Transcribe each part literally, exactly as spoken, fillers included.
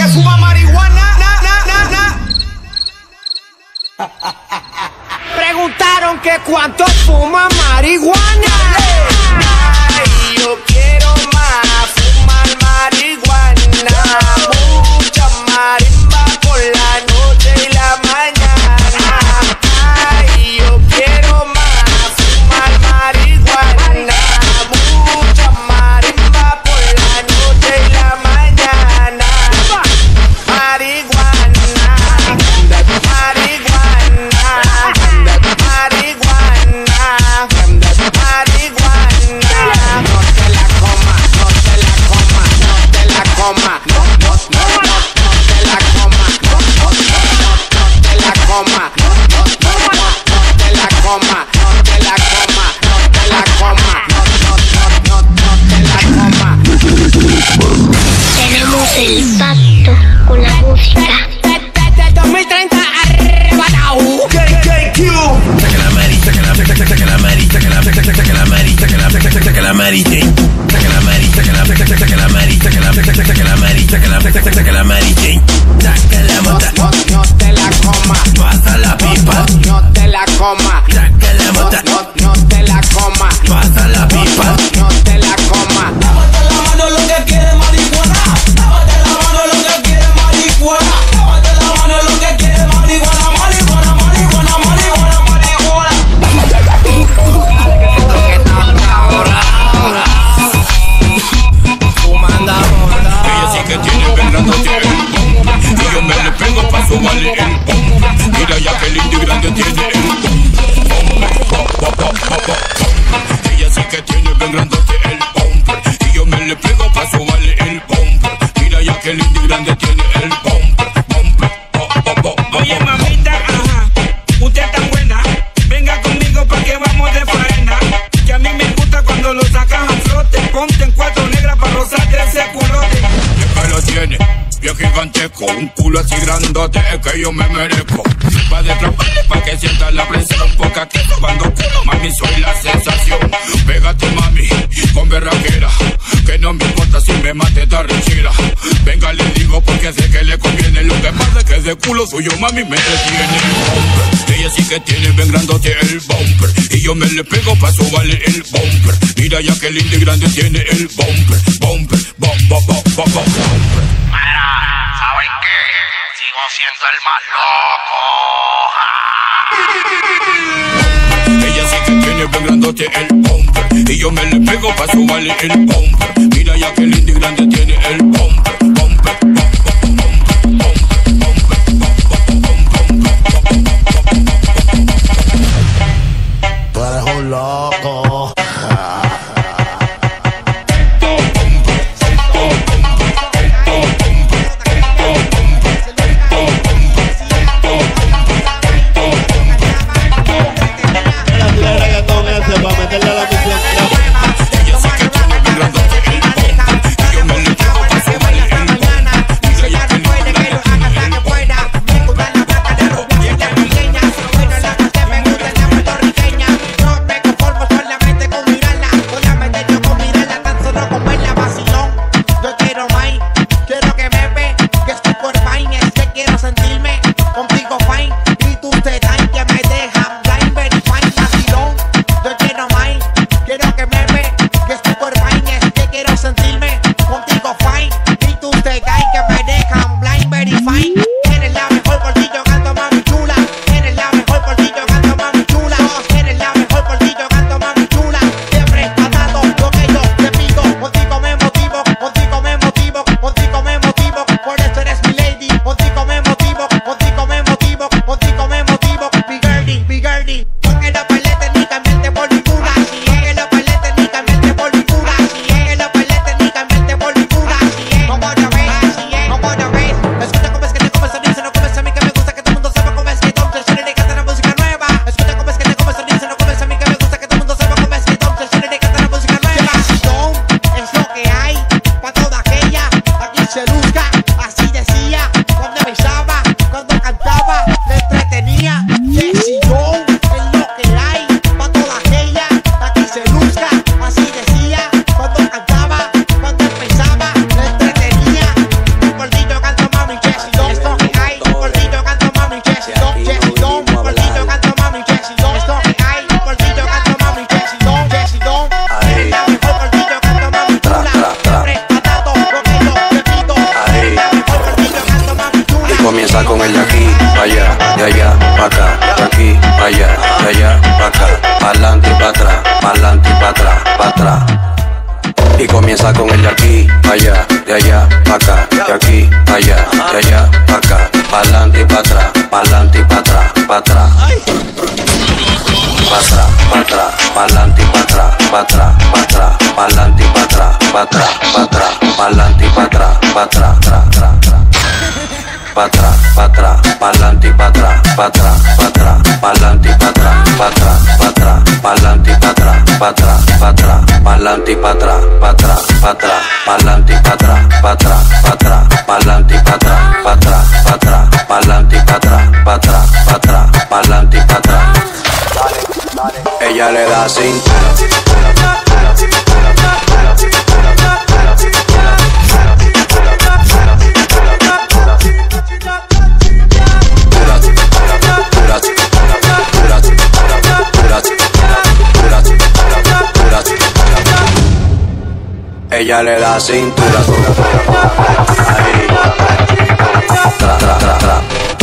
que fuma marihuana. Na, na, na, na. Preguntaron que cuánto fuma marihuana. Ay, yo quiero más fumar marihuana. Mucha marimba por la noche y la mañana. Ay, yo quiero más fumar marihuana. Mucha marimba por la noche y la mañana. Marihuana, marihuana, marihuana, marihuana. No te la coma, no te la coma, no te la coma, no, no, no, no, no te la coma, no, no, no, no, no te la coma, no, no, no, no, no te la coma, no te la coma, no te la coma, no, no, no, no, no te la coma. Tenemos el pacto con la música. Desde dos mil treinta arrebatado. K K Q. Saca la mari, saca la, saca, saca la mari, saca la, saca, saca la mari, saca la, saca, saca la mari, saca la mari, saca la, saca, saca la mari, saca la, saca, saca la mari, saca la, saca, saca la mari, saca la mota, No, no te la coma, pasa la pipa, no te la coma, saca la mota, no, no te la coma, pasa la pipa. no te la coma. Lávate la mano lo que quiere marihuana. Lávate la mano lo que quiere marihuana. Lávate la mano lo que quiere marihuana. Marihuana, marihuana, marihuana, marihuana. Fumando ahora. Ella sí que tiene bien grandote el bombo, y yo me le pego pa' sumarle el bombo. Mira ya que lindo y grande tiene el bombo. Ella sí que tiene bien grandote el bombo, y yo me le pego pa' sumarle el bombo. Mira ya que lindo y grande tiene el bombo. Oye mamita, ajá, usted es tan buena, venga conmigo pa' que vamos de faena. Que a mí me gusta cuando lo sacas a flote. Ponte en cuatro negras pa' rozarte ese culote. Es que lo tiene bien gigantesco, un culo así grandote es que yo me merezco. Pa' detrás, pa' que sientas la presión, porque aquí cuando culo, mami, soy la sensación. Pégate, mami, con berraquera, que no me importa si me mate esta rechera. Venga, le digo porque sé que le conviene. Lo que pasa es que ese culo suyo, mami, me retiene. Ella sí que tiene bien grandote el bumper, y yo me le pego pa' subarle el bumper. Mira ya que lindo y grande tiene el bumper, bumper, bum, bum, bum, bum, bum, bumper. Mira, ¿saben qué? Sigo siendo el más loco. Ella sí que tiene bien grandote el bumper, y yo me le pego pa' subarle el bumper. Mira ya que lindo y grande tiene el bumper, bumper, bumper, bumper, bumper, bumper, bumper. Tú eres un loco. Ella sí que tiene bien grandote el Y comienza con el de aquí, allá, de allá, pa' acá, de aquí, allá, de allá, pa' acá, pa'lante y pa' atrás, pa'lante y pa' atrás, pa' atrás. Pa' atrás, pa' atrás, pa'lante y pa' atrás, pa' atrás, pa' atrás, pa'lante y pa' atrás, pa' atrás, pa' atrás, pa'lante y pa' atrás, pa' atrás, tra, tra, tra. Pa' atrás, pa' atrás, pa'lante y pa' atrás, pa' atrás, pa' atrás, pa'lante y pa' atrás, pa' atrás, pa' atrás, pa'lante y pa' atrás, pa' atrás, pa' atrás, pa'lante y pa' atrás, pa' atrás, pa' atrás, pa'lante y pa' atrás, pa' atrás, pa' atrás, pa'lante y pa' atrás, pa' atrás, pa' atrás, pa'lante y pa' atrás, pa' atrás, pa' atrás, pa'lante y pa' atrás. Ella le da cintura. Ella le da cintura. Ahí. Tra, tra, tra, tra.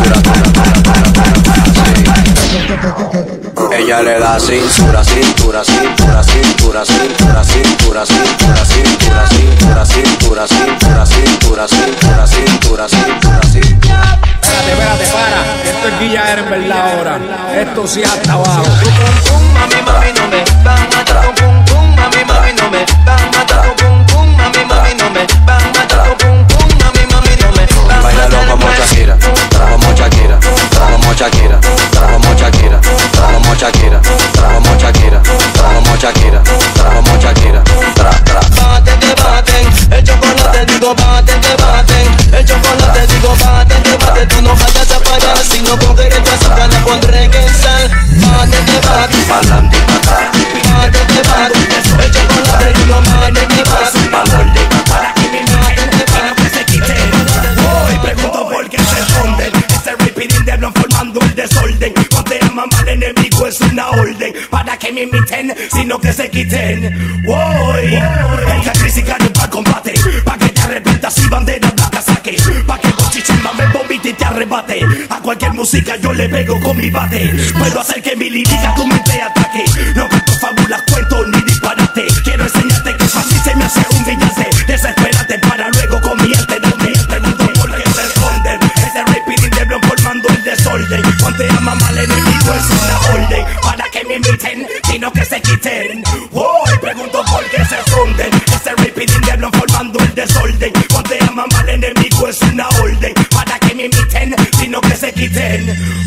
Ella le da cintura, cintura, cintura, cintura, cintura, cintura, cintura, cintura, cintura, cintura, cintura, cintura, cintura, cintura, cintura, cintura. Espérate, espérate, para. Esto es Guilla en verdad ahora. Esto sí hasta abajo. Mami, mami, no me van a matar. Pum, pum, mami, mami, no me van a matar. Pum, pum, mami, mami, no me van a matar. Pum, pum, mami, mami, no me van a matar. Bailalo como Shakira, como Shakira, como Shakira, como Shakira, como Shakira, como Shakira, como Shakira, como Shakira, tra, tra. Baten, que baten, el chocolate digo baten, que baten, el chocolate digo baten, que baten. Tú no vayas a fallar, si no cogeré tu azúcar, la pondré en sal. Baten, que baten, pa'lante y pa' atrás, baten, que baten, el chocolate digo baten, que baten, pa'lante y pa' atrás. baten, que baten. Hoy pregunto por qué se esconden. Este repeating de hablan formando el desorden. Cuando te llaman mal enemigo es una orden. Para que me imiten, sino que se quiten. Voy, esta crisis gane para combate. Pa' que te arrepientas y bandera blanca saque. Pa' que con chichimba me vomite y te arrebate. A cualquier música yo le pego con mi bate. Puedo hacer que mi lírica tu mente ataque. No cuento fábulas, cuento ni disparate. Quiero enseñarte que fácil se me hace humillarte. Desesperate para luego convierte. Pregunto por qué se esconden. Ese repeating de blon formando el desorden. Cuando te llaman mal enemigo es una orden. Para que me imiten, sino que se quiten. Hoy pregunto por qué se esconden. Ese repeating de blon formando el desorden. Cuando te llaman mal enemigo es una orden. Para que me imiten, sino que se quiten.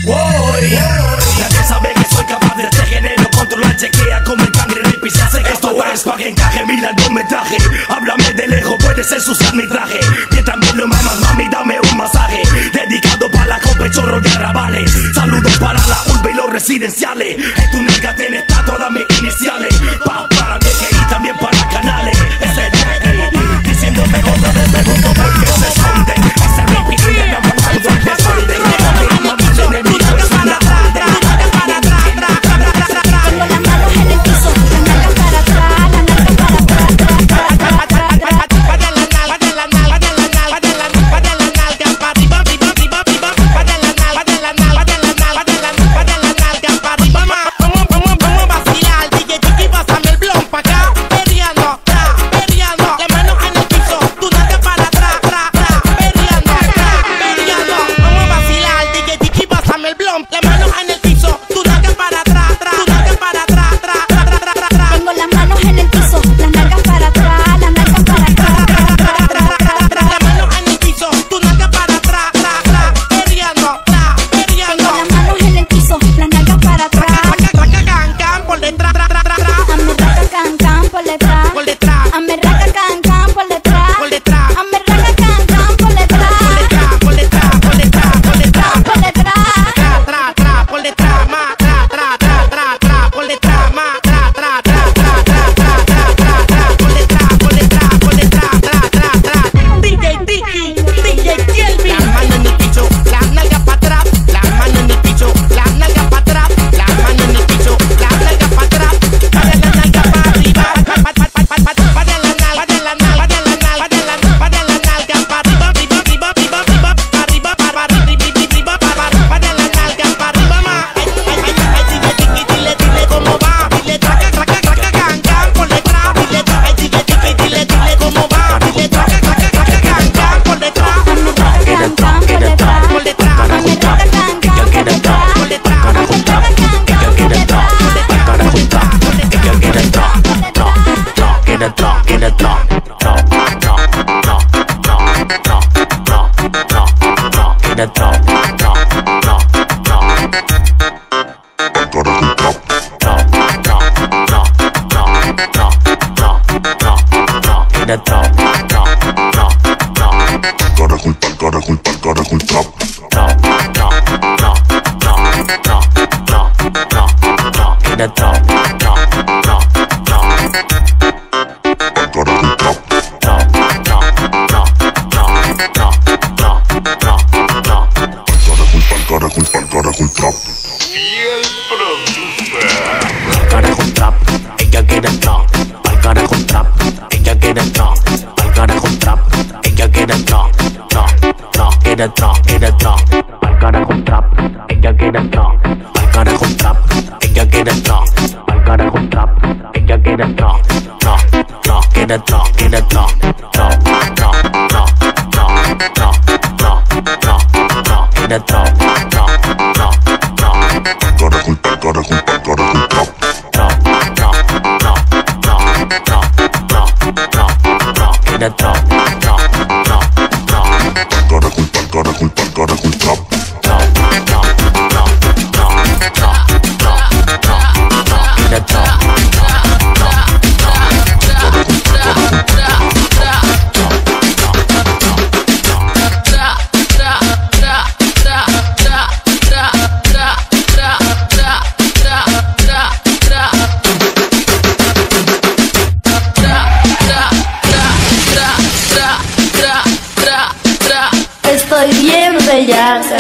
Hoy nadie sabe que soy capaz de este género. Controlar, chequea como el cangre rap y se hace que esto es pa' que encaje mi largometraje. Háblame de lejos, puedes ensuciar mi traje. Mientras me lo mamas, mami, dame un masaje. Dedicado para la copa y chorro de arrabales. Saludos para la urbe y los residenciales. En tu nega tiene estatua, dame iniciales. Pa' para que y también para canales. Ese es diciéndome otra vez, pregunto por qué se esconden. Ese repeat de la mano del desorden. El enemigo es una orden. Pa' the drop, drop, drop, drop, drop, drop, drop, drop, drop, get the drop, drop, drop, drop. Drop, drop, drop, drop, drop, drop, drop, drop, drop, get the drop, drop, drop, drop. Gotta culpa, gotta culpa, gotta culpa. Drop, drop, drop, drop, drop, drop, drop, drop, drop, get the drop, drop, drop, drop. Gotta culpa. Drop, drop, drop, drop, drop, drop, drop, drop. Gotta culpa, gotta culpa, gotta culpa. Gotta culpa, ella quiere drop. Gotta culpa, ella quiere drop. Gotta culpa, ella quiere drop, drop, drop, quiere drop, quiere drop. Gotta culpa, ella quiere drop. Gotta culpa, ella quiere drop. Gotta culpa, ella quiere drop, drop, drop, quiere drop, quiere drop, drop, drop, drop, drop, drop, drop, drop, drop, quiere drop, drop, drop, drop. Gotta culpa, gotta culpa, gotta culpa. Drop, drop, drop, drop, drop, drop, drop, drop, quiere drop, drop, drop, drop. Gotta culpa, gotta culpa, gotta culpa. Drop, drop, drop, drop, drop, drop, drop, drop, quiere drop, drop, drop, drop. Gotta culpa, gotta culpa, Estoy bien bellaca.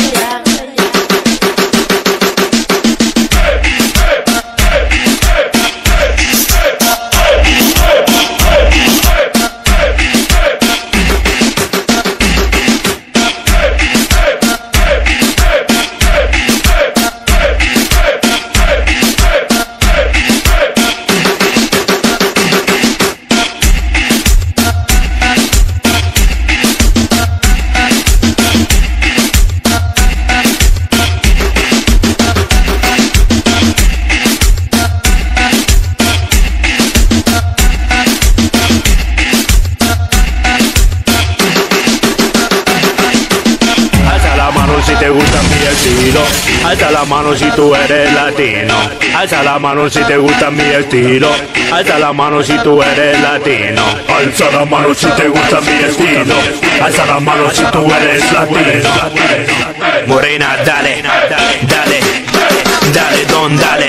Alza la mano si tú eres latino. Alza la mano si te gusta mi estilo. Alza la mano si tú eres latino. Alza la mano si te gusta mi estilo. Alza la mano si tú eres latino. Morena, dale, dale, dale, don, dale.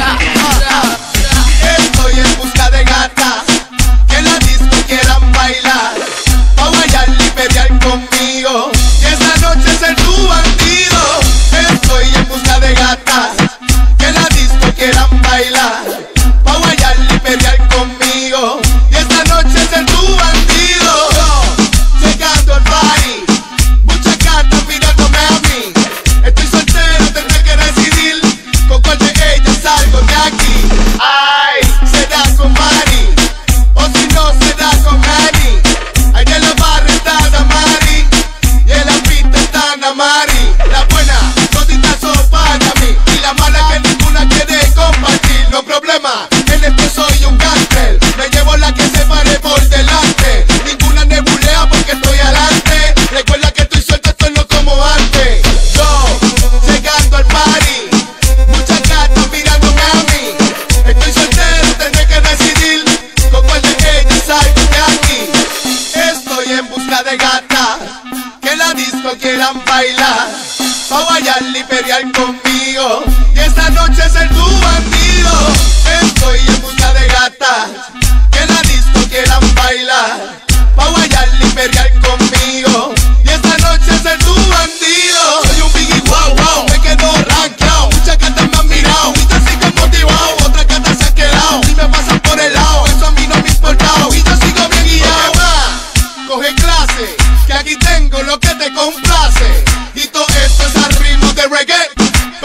Estoy en busca de gatas que en la disco quieran bailar, pa' bailar y pelear conmigo, y esta noche ser tu bandido. Estoy en busca de gatas que en la disco quieran bailar, pa' bailar y pelear conmigo, y esta noche ser tu bandido. Yo, llegando al party, muchas gatas mirándome a mí. Estoy soltero, tendré que decidir con cuál de ellas salgo de aquí. Ay, será con Mari, o si no será con Annie. Ahí en la barra está la Mari, y en la pista está la Mari. La buena, toditas son para mí, y la mala que ninguna quiere compartir. No problema, en esto soy un gánster, me llevo la que se pare por delante. Ninguna nebulea porque estoy adelante. Recuerda que estoy suelto, estoy no como antes. Yo, llegando al party, muchas gatas mirándome a mí. Estoy soltero, tendré que decidir con cuál de ellas salgo de aquí. Estoy en busca de gatas que en la disco quieran bailar, pa' bailar y pelear conmigo, y esta noche ser tu bandido. Estoy en busca de gatas que en la disco quieran bailar, pa' bailar y pelear conmigo, y esta noche ser tu bandido. Soy un biggie wow wow, me quedo rankeado. Muchas gatas me han mirado y te sigo motivado. Otras gatas se han quedado y me pasan por el lado. Eso a mí no me ha importado y yo sigo bien guiado. Coge clase, que aquí tengo lo que te complace, y todo esto es al ritmo de reggae.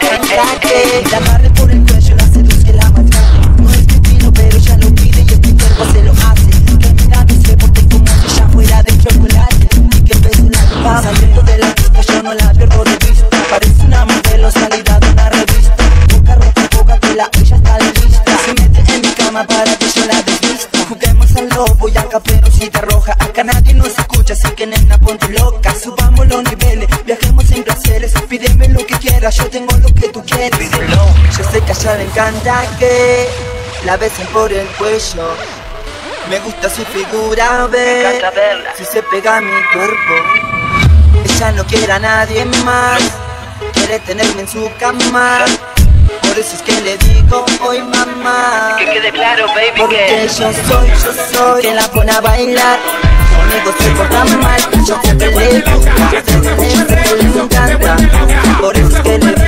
encanta que la agarre por el cuello, la seduzca y la maltrata. No es mi fino, pero ella lo pide y este cuerpo se lo hace. Que mira que se porte como si ya fuera de chocolate y que pese la ropa. Saliendo de la pista yo no la pierdo de vista. Parece una modelo salida de una revista. Boca rota, boca tela, ella está lista. Se mete en mi cama para que yo la desvista. Juguemos al lobo y al caperucita roja. Acá nadie nos escucha, así que nena ponte loca. Subamos los niveles, viajemos en placeres. Pídeme lo que quieras, yo tengo lo que tú quieres. Pídelo. Yo sé que a ella le encanta que la besen por el cuello. Me gusta su figura, ve, me encanta verla. Si se pega a mi cuerpo. Ella no quiere a nadie más, quiere tenerme en su cama. Por eso es que le digo hoy mamá. Que quede claro, baby, porque que yo soy, yo soy quien la pone a bailar. Conmigo se porta mal, yo siempre le gusta, siempre le encanta. Por eso es que le